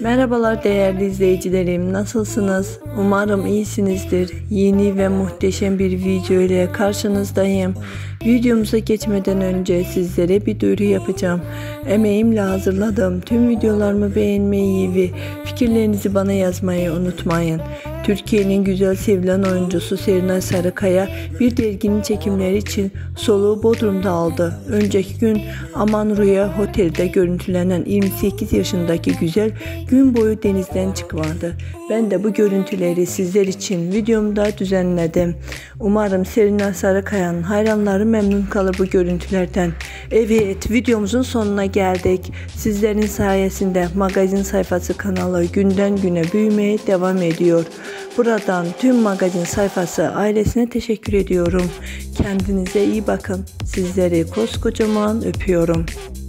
Merhabalar değerli izleyicilerim, nasılsınız? Umarım iyisinizdir. Yeni ve muhteşem bir video ile karşınızdayım. Videomuza geçmeden önce sizlere bir duyuru yapacağım. Emeğimle hazırladığım tüm videolarımı beğenmeyi ve fikirlerinizi bana yazmayı unutmayın. Türkiye'nin güzel sevilen oyuncusu Serenay Sarıkaya bir derginin çekimleri için soluğu Bodrum'da aldı. Önceki gün Aman Rüya Otel'de görüntülenen 28 yaşındaki güzel gün boyu denizden çıkmadı. Ben de bu görüntüleri sizler için videomda düzenledim. Umarım Serenay Sarıkaya'nın hayranları memnun kalır bu görüntülerden. Evet, videomuzun sonuna geldik. Sizlerin sayesinde magazin sayfası kanalı günden güne büyümeye devam ediyor. Buradan tüm magazin sayfası ailesine teşekkür ediyorum. Kendinize iyi bakın. Sizleri koskocaman öpüyorum.